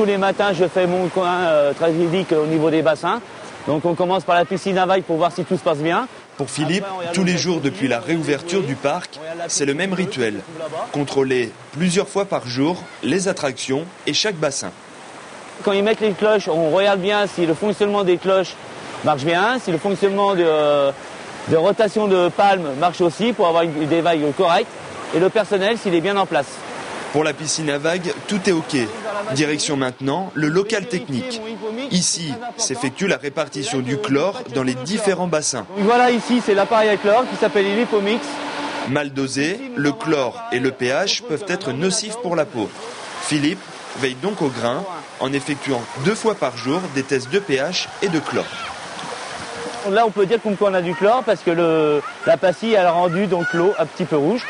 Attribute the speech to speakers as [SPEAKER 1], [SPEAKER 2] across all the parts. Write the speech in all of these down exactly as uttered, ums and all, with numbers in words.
[SPEAKER 1] tous les matins, je fais mon coin euh, très ludique au niveau des bassins. Donc on commence par la piscine à vagues pour voir si tout se passe bien.
[SPEAKER 2] Pour Philippe, tous les jours depuis la réouverture du parc, c'est le même rituel. Contrôler plusieurs fois par jour les attractions et chaque bassin.
[SPEAKER 1] Quand ils mettent les cloches, on regarde bien si le fonctionnement des cloches marche bien, si le fonctionnement de, de rotation de palme marche aussi pour avoir une, des vagues correctes, et le personnel s'il est bien en place.
[SPEAKER 2] Pour la piscine à vagues, tout est OK. Direction maintenant le local technique. Ici s'effectue la répartition du chlore dans les différents bassins.
[SPEAKER 1] Donc voilà, ici c'est l'appareil à chlore qui s'appelle l'Hypomix.
[SPEAKER 2] Mal dosé, le chlore et le pH peuvent être nocifs pour la peau. Philippe veille donc au grain en effectuant deux fois par jour des tests de pH et de chlore.
[SPEAKER 1] Là on peut dire qu'on a du chlore parce que le, la pastille elle a rendu donc l'eau un petit peu rouge.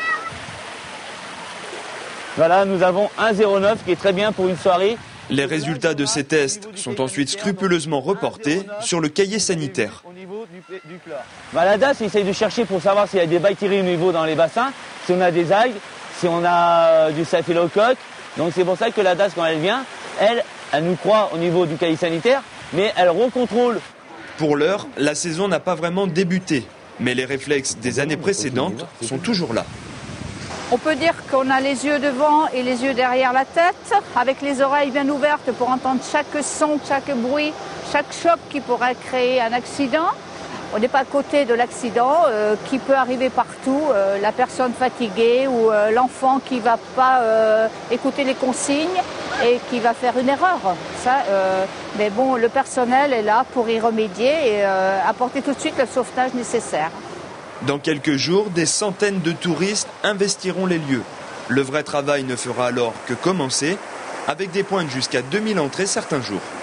[SPEAKER 1] Voilà, nous avons un zéro neuf qui est très bien pour une soirée.
[SPEAKER 2] Les résultats de ces tests sont ensuite scrupuleusement reportés sur le cahier sanitaire.
[SPEAKER 1] Bah, la D A S essaye de chercher pour savoir s'il y a des bactéries au niveau dans les bassins, si on a des algues, si on a du staphylocoque. Donc c'est pour ça que la D A S, quand elle vient, elle, elle nous croit au niveau du cahier sanitaire, mais elle recontrôle.
[SPEAKER 2] Pour l'heure, la saison n'a pas vraiment débuté, mais les réflexes des années précédentes sont toujours là.
[SPEAKER 3] On peut dire qu'on a les yeux devant et les yeux derrière la tête, avec les oreilles bien ouvertes pour entendre chaque son, chaque bruit, chaque choc qui pourrait créer un accident. On n'est pas à côté de l'accident euh, qui peut arriver partout, euh, la personne fatiguée ou euh, l'enfant qui ne va pas euh, écouter les consignes et qui va faire une erreur. Ça, euh, mais bon, le personnel est là pour y remédier et euh, apporter tout de suite le sauvetage nécessaire.
[SPEAKER 2] Dans quelques jours, des centaines de touristes investiront les lieux. Le vrai travail ne fera alors que commencer, avec des pointes jusqu'à deux mille entrées certains jours.